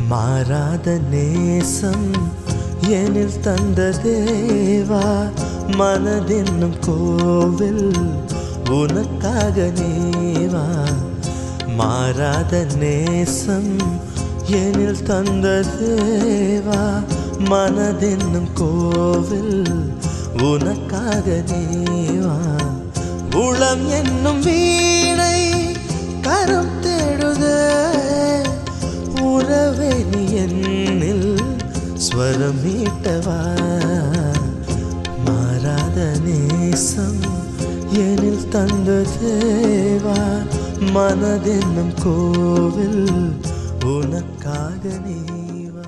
மாறாத நேசம் எனில் தந்த தேவா, மனதென்னும் கோவில் உனக்காக நேவா. மாறாத நேசம் எனில் தந்த தேவா, மனதென்னும் கோவில் உனக்காக நேவா. உளம் என்னும் வீணை கரம் தேடுதே, உறவே நீ என்னில் ஸ்வரம் மீட்டவா. மாறாத நேசம் எனில் தந்த தேவா, மனதென்னும் கோவில் உனக்காக நீவா.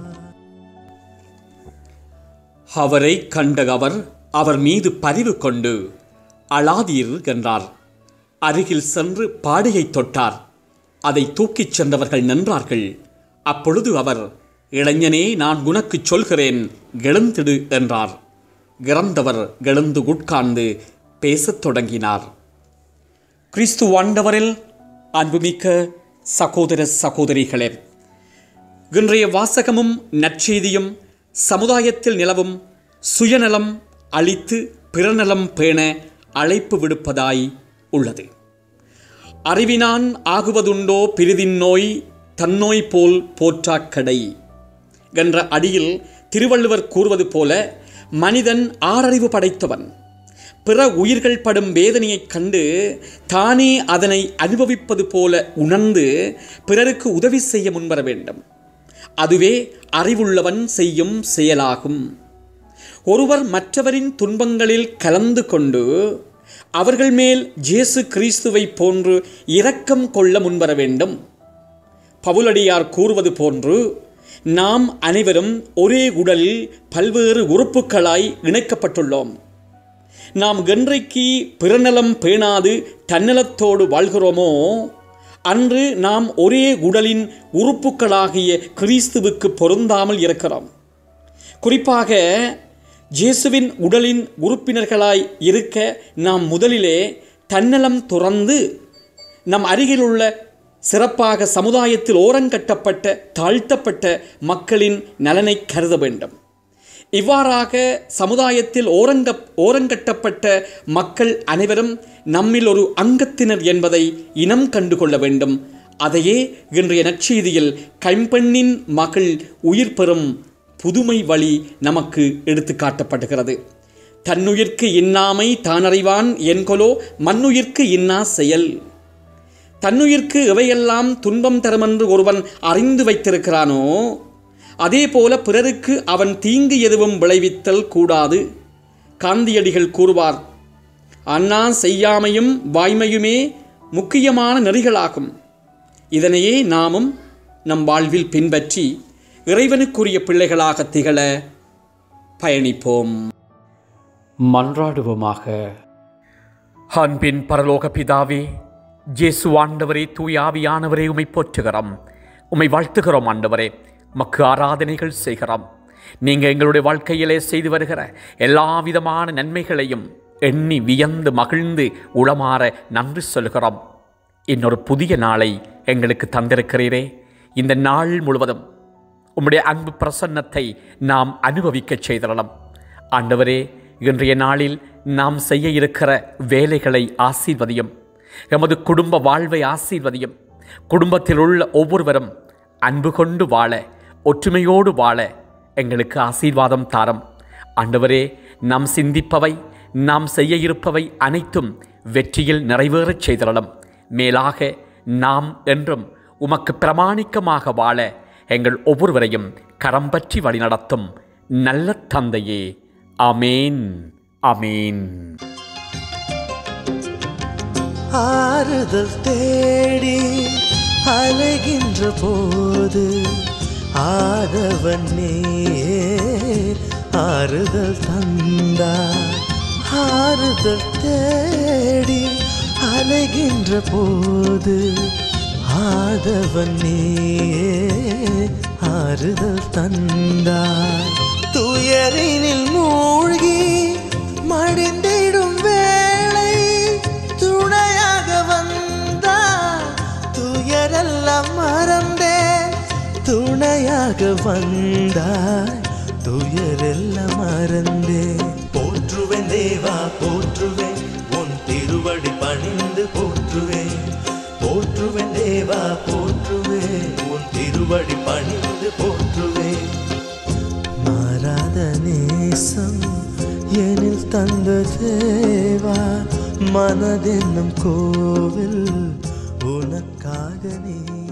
அவரை கண்ட அவர் மீது பரிவு கொண்டு அழாதீர் என்றார். அருகில் சென்று பாடையை தொட்டார். அதை தூக்கிச் சென்றவர்கள் நின்றார்கள். அப்பொழுது அவர், இளைஞனே, நான் உனக்கு சொல்கிறேன், எழுந்திடு என்றார். இறந்தவர் எழுந்து உட்கார்ந்து பேசத் தொடங்கினார். கிறிஸ்து ஆண்டவரில் அன்புமிக்க சகோதர சகோதரிகளே, இன்றைய வாசகமும் நற்செய்தியும் சமுதாயத்தில் நிலவும் சுயநலம் அழித்து பிறநலம் பேண அழைப்பு விடுப்பதாய் உள்ளது. அறிவினான் ஆகுவதுண்டோ பிரிதின் நோய், தன்னோய் போல் போற்றாக்கடை என்ற அடியில் திருவள்ளுவர் கூறுவது போல, மனிதன் ஆறறிவு படைத்தவன். பிற உயிர்கள் படும் வேதனையைக் கண்டு தானே அதனை அனுபவிப்பது போல உணர்ந்து பிறருக்கு உதவி செய்ய முன்வர வேண்டும். அதுவே அறிவுள்ளவன் செய்யும் செயலாகும். ஒருவர் மற்றவரின் துன்பங்களில் கலந்து கொண்டு அவர்கள் மேல் இயேசு கிறிஸ்துவை போன்று இரக்கம் கொள்ள முன்வர வேண்டும். பவுலடியார் கூறுவது போன்று, நாம் அனைவரும் ஒரே உடலில் பல்வேறு உறுப்புகளாய் இணைக்கப்பட்டுள்ளோம். நாம் என்றைக்கு பிறநலம் பேணாது தன்னலத்தோடு வாழ்கிறோமோ அன்று நாம் ஒரே உடலின் உறுப்புகளாகிய கிறிஸ்துவுக்கு பொருந்தாமல் இருக்கிறோம். குறிப்பாக இயேசுவின் உடலின் உறுப்பினர்களாய் இருக்க நாம் முதலிலே தன்னலம் துறந்து நம் அருகிலுள்ள சிறப்பாக சமுதாயத்தில் ஓரங்கட்டப்பட்ட தாழ்த்தப்பட்ட மக்களின் நலனை கருத வேண்டும். இவ்வாறாக சமுதாயத்தில் ஓரங்கட்டப்பட்ட மக்கள் அனைவரும் நம்மில் ஒரு அங்கத்தினர் என்பதை இனம் கண்டுகொள்ள வேண்டும். அதையே இன்றைய நற்செய்தியில் கைம்பெண்ணின் மகள் உயிர் பெறும் புதுமை வழி நமக்கு எடுத்து காட்டப்படுகிறது. தன்னுயிர்க்கு இன்னாமை தானறிவான் என்கொலோ மண்ணுயிர்க்கு இன்னா செயல். தன்னுயிர்க்கு எவையெல்லாம் துன்பம் தருமென்று ஒருவன் அறிந்து வைத்திருக்கிறானோ அதே போல பிறருக்கு அவன் தீங்கு எதுவும் விளைவித்தல் கூடாது. காந்தியடிகள் கூறுவார், அண்ணா செய்யாமையும் வாய்மையுமே முக்கியமான நெறிகளாகும். இதனையே நாமும் நம் வாழ்வில் பின்பற்றி இறைவனுக்குரிய பிள்ளைகளாக திகழ பயணிப்போம். மன்றாடுவோமாக. அன்பின் பரலோக பிதாவே, இயேசு ஆண்டவரே, தூய ஆவியானவரே, உம்மை போற்றுகிறோம், உம்மை வாழ்த்துகிறோம். ஆண்டவரே, மக்கு ஆராதனைகள் செய்கிறோம். நீங்கள் எங்களுடைய வாழ்க்கையிலே செய்து வருகிற எல்லா விதமான நன்மைகளையும் எண்ணி வியந்து மகிழ்ந்து உளமாற நன்றி சொல்கிறோம். இன்னொரு புதிய நாளை எங்களுக்கு தந்திருக்கிறீரே. இந்த நாள் முழுவதும் உம்முடைய அன்பு பிரசன்னத்தை நாம் அனுபவிக்க செய்திடலாம். ஆண்டவரே, இன்றைய நாளில் நாம் செய்ய இருக்கிற வேலைகளை ஆசீர்வதியும். எமது குடும்ப வாழ்வை ஆசீர்வதியும். குடும்பத்தில் உள்ள ஒவ்வொருவரும் அன்பு கொண்டு வாழ, ஒற்றுமையோடு வாழ எங்களுக்கு ஆசீர்வாதம் தாரும். ஆண்டவரே, நாம் சிந்திப்பவை, நாம் செய்ய இருப்பவை அனைத்தும் வெற்றியில் நிறைவேறச் செய்திடலாம். மேலாக நாம் என்றும் உமக்கு பிரமாணிக்கமாக வாழ எங்கள் ஒவ்வொருவரையும் கரம் பற்றி வழிநடத்தும் நல்ல தந்தையே. ஆமேன், ஆமேன். ஆறுதல் தேடி அலைகின்ற போது ஆதவன் நீயே ஆறுதல் தந்தார். ஆறுதல் தேடி அலைகின்ற போது ஆதவன் நீயே ஆறுதல் தந்தார். துயரினில் மூழ்கி மடிந்திடும் வேளை துணையாக வந்தார். துயரெல்லாம் மறந்தேன் துணையாக எனக்காக வந்தாய், துயரெல்லாம் மறந்தேன். போற்றுவேன் தேவா போற்றுவேன், உன் திருவடி பணிந்து போற்றுவேன். போற்றுவேன் தேவா போற்றுவேன், உன் திருவடி பணிந்து போற்றுவேன். மாறாத நேசம் எனில் தந்த தேவா, மனதென்னும் கோவில் உனக்காக நீ